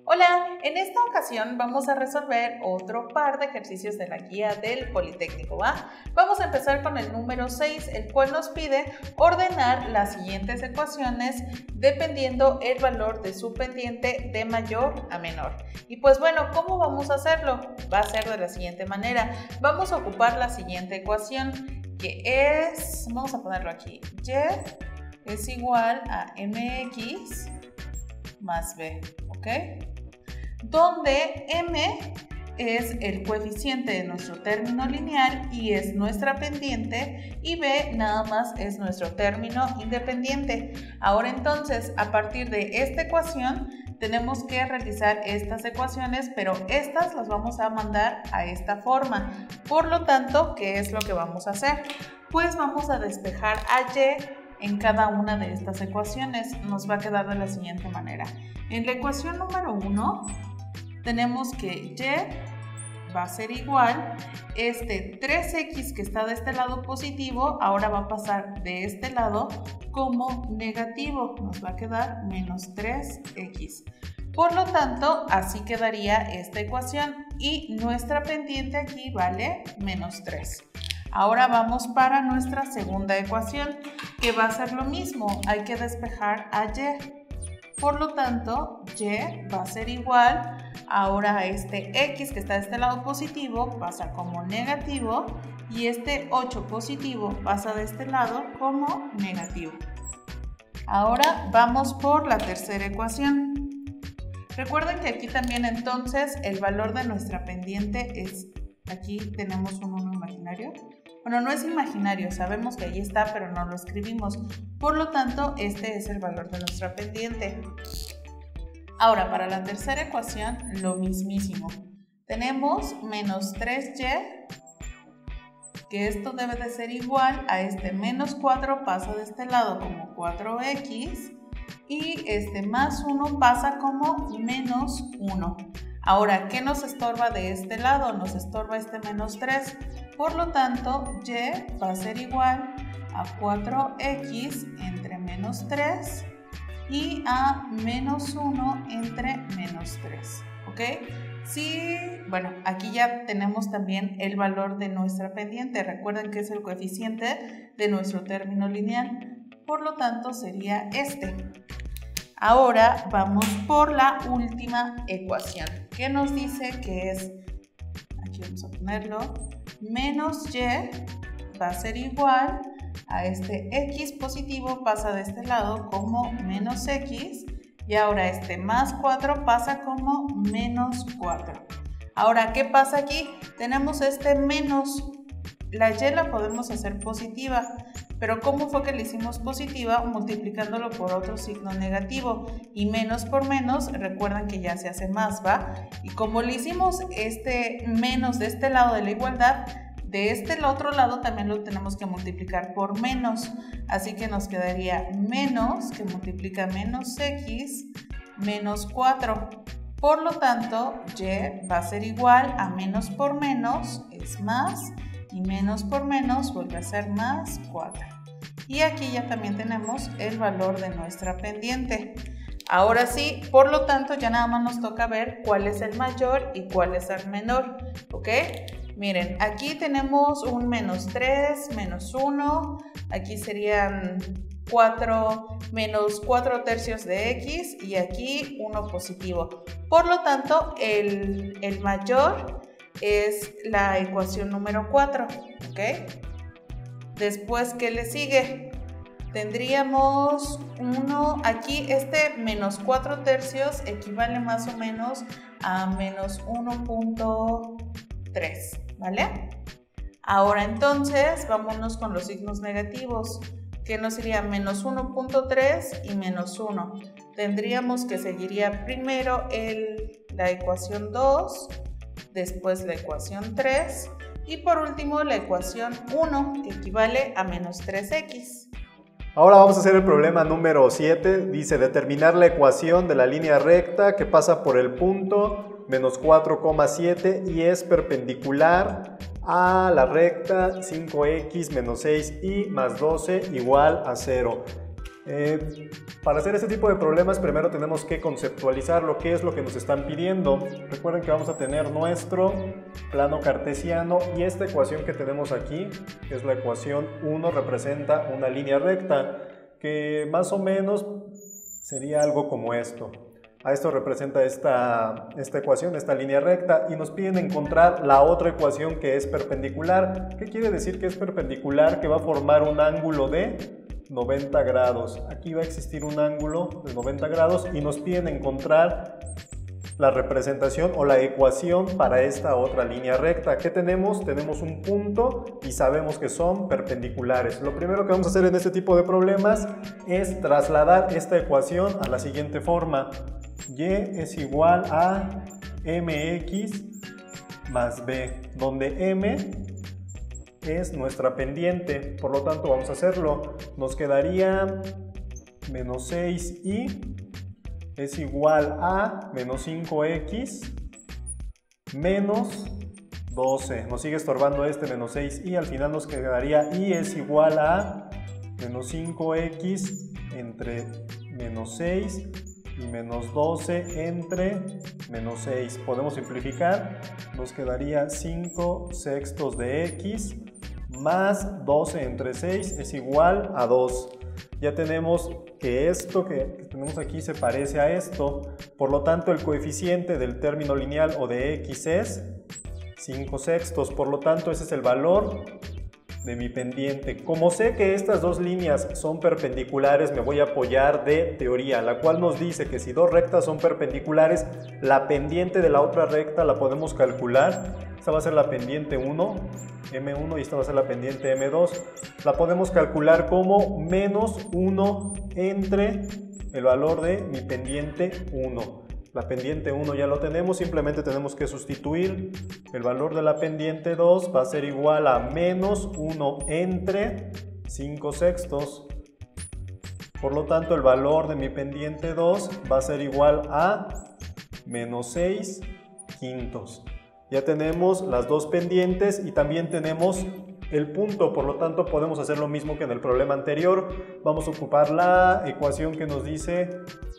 Hola, en esta ocasión vamos a resolver otro par de ejercicios de la guía del Politécnico, ¿va? Vamos a empezar con el número 6, el cual nos pide ordenar las siguientes ecuaciones dependiendo el valor de su pendiente de mayor a menor. Y pues bueno, ¿cómo vamos a hacerlo? Va a ser de la siguiente manera. Vamos a ocupar la siguiente ecuación, que es, vamos a ponerlo aquí, y es igual a mx más b, ¿ok? Donde m es el coeficiente de nuestro término lineal y es nuestra pendiente, y b nada más es nuestro término independiente. Ahora entonces, a partir de esta ecuación, tenemos que realizar estas ecuaciones, pero estas las vamos a mandar a esta forma. Por lo tanto, ¿qué es lo que vamos a hacer? Pues vamos a despejar a y en cada una de estas ecuaciones. Nos va a quedar de la siguiente manera. En la ecuación número 1 tenemos que y va a ser igual, este 3x que está de este lado positivo, ahora va a pasar de este lado como negativo, nos va a quedar menos 3x. Por lo tanto, así quedaría esta ecuación y nuestra pendiente aquí vale menos 3. Ahora vamos para nuestra segunda ecuación, que va a ser lo mismo, hay que despejar a y. Por lo tanto, y va a ser igual, ahora este x que está de este lado positivo pasa como negativo y este 8 positivo pasa de este lado como negativo. Ahora vamos por la tercera ecuación. Recuerden que aquí también entonces el valor de nuestra pendiente es, aquí tenemos un 1 imaginario. Bueno, no es imaginario, sabemos que ahí está, pero no lo escribimos. Por lo tanto, este es el valor de nuestra pendiente. Ahora, para la tercera ecuación, lo mismísimo. Tenemos menos 3y, que esto debe de ser igual a este menos 4 pasa de este lado como 4x, y este más 1 pasa como menos 1. Ahora, ¿qué nos estorba de este lado? Nos estorba este menos 3. Por lo tanto, y va a ser igual a 4x entre menos 3 y a menos 1 entre menos 3. ¿Ok? Sí, bueno, aquí ya tenemos también el valor de nuestra pendiente. Recuerden que es el coeficiente de nuestro término lineal. Por lo tanto, sería este. Ahora vamos por la última ecuación, que nos dice que es, aquí vamos a ponerlo, menos y va a ser igual a este x positivo pasa de este lado como menos x, y ahora este más 4 pasa como menos 4. Ahora, ¿qué pasa aquí? Tenemos este menos, la y la podemos hacer positiva, pero ¿cómo fue que le hicimos positiva? Multiplicándolo por otro signo negativo, y menos por menos, recuerden que ya se hace más, ¿va? Y como le hicimos este menos de este lado de la igualdad, de este otro lado también lo tenemos que multiplicar por menos, así que nos quedaría menos, que multiplica menos x, menos 4. Por lo tanto, y va a ser igual a menos por menos, es más, y menos por menos vuelve a ser más 4. Y aquí ya también tenemos el valor de nuestra pendiente. Ahora sí, por lo tanto, ya nada más nos toca ver cuál es el mayor y cuál es el menor, ¿ok? Miren, aquí tenemos un menos 3, menos 1, aquí serían 4 menos 4 tercios de x y aquí 1 positivo. Por lo tanto, el mayor es la ecuación número 4, ¿ok? Después, ¿qué le sigue? Tendríamos 1, aquí este menos 4 tercios equivale más o menos a menos 1.3, ¿vale? Ahora entonces, vámonos con los signos negativos, que nos sería menos 1.3 y menos 1. Tendríamos que seguiría primero la ecuación 2, después la ecuación 3 y por último la ecuación 1, que equivale a menos 3x. Ahora vamos a hacer el problema número 7. Dice determinar la ecuación de la línea recta que pasa por el punto menos 4,7 y es perpendicular a la recta 5x menos 6y más 12 igual a 0. Para hacer este tipo de problemas primero tenemos que conceptualizar lo que es lo que nos están pidiendo. Recuerden que vamos a tener nuestro plano cartesiano y esta ecuación que tenemos aquí, que es la ecuación 1, representa una línea recta que más o menos sería algo como esto. A esto representa esta ecuación, esta línea recta, y nos piden encontrar la otra ecuación que es perpendicular. ¿Qué quiere decir que es perpendicular? Que va a formar un ángulo de 90 grados. Aquí va a existir un ángulo de 90 grados y nos piden encontrar la representación o la ecuación para esta otra línea recta. ¿Qué tenemos? Tenemos un punto y sabemos que son perpendiculares. Lo primero que vamos a hacer en este tipo de problemas es trasladar esta ecuación a la siguiente forma. Y es igual a mx más b, donde m es nuestra pendiente. Por lo tanto vamos a hacerlo. Nos quedaría menos 6y es igual a menos 5x menos 12. Nos sigue estorbando este menos 6y. Al final nos quedaría y es igual a menos 5x entre menos 6 y menos 12 entre menos 6. Podemos simplificar. Nos quedaría 5 sextos de x más 12 entre 6 es igual a 2. Ya tenemos que esto que tenemos aquí se parece a esto. Por lo tanto, el coeficiente del término lineal o de x es 5 sextos. Por lo tanto, ese es el valor de mi pendiente. Como sé que estas dos líneas son perpendiculares, me voy a apoyar de teoría, la cual nos dice que si dos rectas son perpendiculares, la pendiente de la otra recta la podemos calcular. Esta va a ser la pendiente 1, M1, y esta va a ser la pendiente M2. La podemos calcular como menos 1 entre el valor de mi pendiente 1. La pendiente 1 ya lo tenemos, simplemente tenemos que sustituir el valor de la pendiente 2, va a ser igual a menos 1 entre 5 sextos. Por lo tanto, el valor de mi pendiente 2 va a ser igual a menos 6 quintos. Ya tenemos las dos pendientes y también tenemos el punto, por lo tanto podemos hacer lo mismo que en el problema anterior. Vamos a ocupar la ecuación que nos dice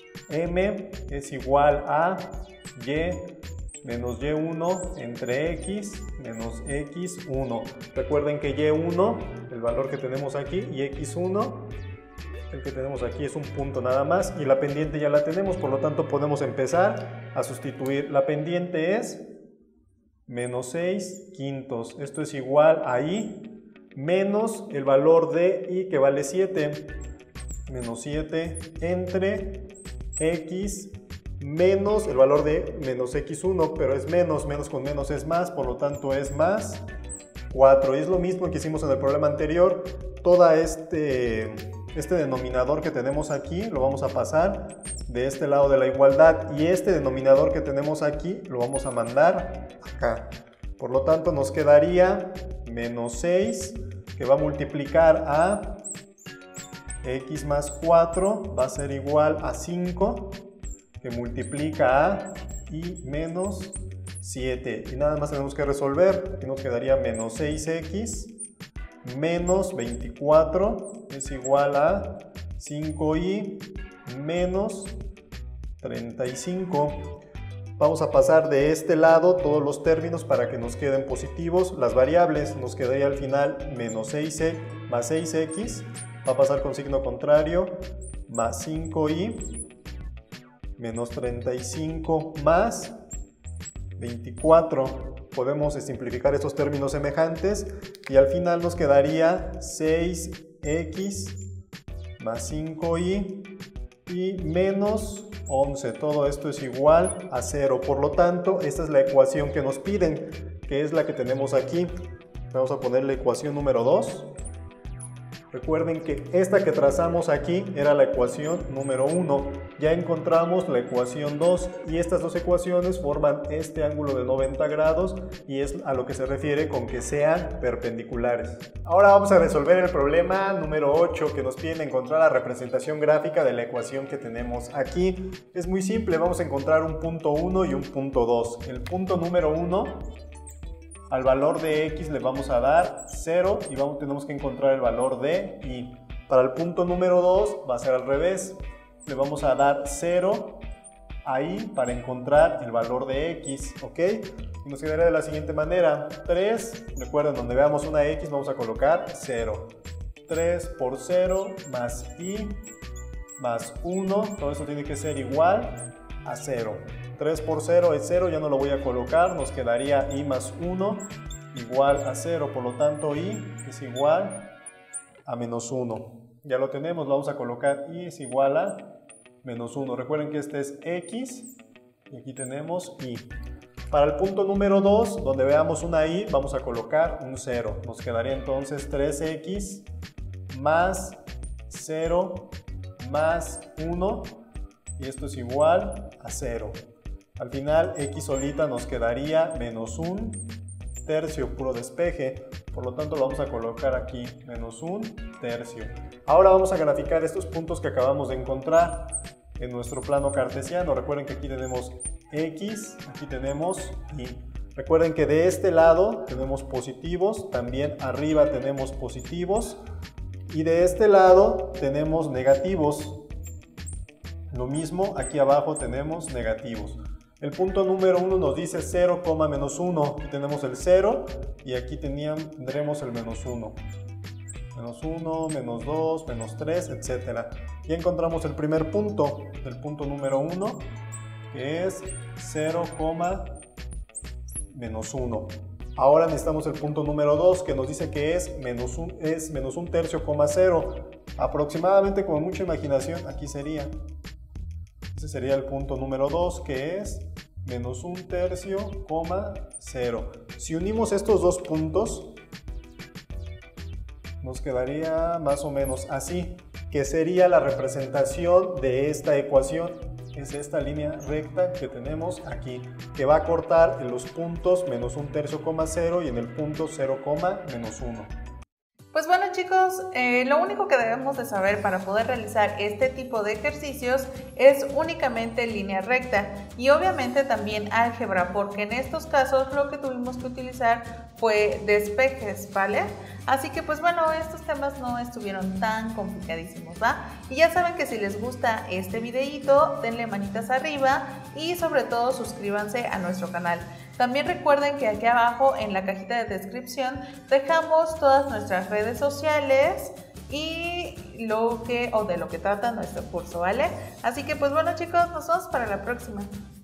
m es igual a y menos y1 entre x menos x1. Recuerden que y1, el valor que tenemos aquí, y x1, el que tenemos aquí, es un punto nada más, y la pendiente ya la tenemos, por lo tanto podemos empezar a sustituir. La pendiente es menos 6 quintos. Esto es igual a y menos el valor de y, que vale 7, menos 7 entre x menos el valor de menos x1, pero es menos con menos es más, por lo tanto es más 4. Y es lo mismo que hicimos en el problema anterior. Todo este denominador que tenemos aquí lo vamos a pasar de este lado de la igualdad, y este denominador que tenemos aquí lo vamos a mandar acá. Por lo tanto nos quedaría menos 6, que va a multiplicar a x más 4, va a ser igual a 5, que multiplica a y menos 7. Y nada más tenemos que resolver. Aquí nos quedaría menos 6x menos 24 es igual a 5y menos 35. Vamos a pasar de este lado todos los términos para que nos queden positivos. Las variables, nos quedaría al final menos 6 más 6x, va a pasar con signo contrario, más 5y menos 35 más 24. Podemos simplificar estos términos semejantes y al final nos quedaría 6x más 5y y menos 11. Todo esto es igual a 0. Por lo tanto, esta es la ecuación que nos piden, que es la que tenemos aquí. Vamos a poner la ecuación número 2. Recuerden que esta que trazamos aquí era la ecuación número 1. Ya encontramos la ecuación 2 y estas dos ecuaciones forman este ángulo de 90 grados y es a lo que se refiere con que sean perpendiculares. Ahora vamos a resolver el problema número 8, que nos piden encontrar la representación gráfica de la ecuación que tenemos aquí. Es muy simple, vamos a encontrar un punto 1 y un punto 2. El punto número 1, al valor de x le vamos a dar 0 y tenemos que encontrar el valor de y. Para el punto número 2 va a ser al revés. Le vamos a dar 0 ahí para encontrar el valor de x, ¿ok? Y nos quedaría de la siguiente manera. 3, recuerden, donde veamos una x vamos a colocar 0. 3 por 0 más i más 1, todo eso tiene que ser igual a 0. 3 por 0 es 0, ya no lo voy a colocar, nos quedaría i más 1 igual a 0, por lo tanto i es igual a menos 1. Ya lo tenemos, lo vamos a colocar i es igual a menos 1. Recuerden que este es x y aquí tenemos i. Para el punto número 2, donde veamos una i, vamos a colocar un 0. Nos quedaría entonces 3x más 0 más 1 y esto es igual a 0. Al final x solita nos quedaría menos 1 tercio puro despeje, por lo tanto lo vamos a colocar aquí menos 1 tercio. Ahora vamos a graficar estos puntos que acabamos de encontrar en nuestro plano cartesiano. Recuerden que aquí tenemos x, aquí tenemos y. Recuerden que de este lado tenemos positivos, también arriba tenemos positivos y de este lado tenemos negativos. Lo mismo, aquí abajo tenemos negativos. El punto número 1 nos dice 0, menos 1. Aquí tenemos el 0 y aquí tendremos el menos 1. Menos 1, menos 2, menos 3, etc. Y encontramos el primer punto, el punto número 1, que es 0, menos 1. Ahora necesitamos el punto número 2, que nos dice que es menos 1 tercio, 0. Aproximadamente, con mucha imaginación, aquí sería. Ese sería el punto número 2, que es menos 1 tercio, 0. Si unimos estos dos puntos, nos quedaría más o menos así, que sería la representación de esta ecuación. Es esta línea recta que tenemos aquí, que va a cortar en los puntos menos 1 tercio, 0 y en el punto 0, menos 1. Pues bueno chicos, lo único que debemos de saber para poder realizar este tipo de ejercicios es únicamente línea recta y obviamente también álgebra, porque en estos casos lo que tuvimos que utilizar fue despejes, ¿vale? Así que pues bueno, estos temas no estuvieron tan complicadísimos, ¿va? Y ya saben que si les gusta este videíto, denle manitas arriba y sobre todo suscríbanse a nuestro canal. También recuerden que aquí abajo en la cajita de descripción dejamos todas nuestras redes sociales y de lo que trata nuestro curso, ¿vale? Así que pues bueno chicos, nos vemos para la próxima.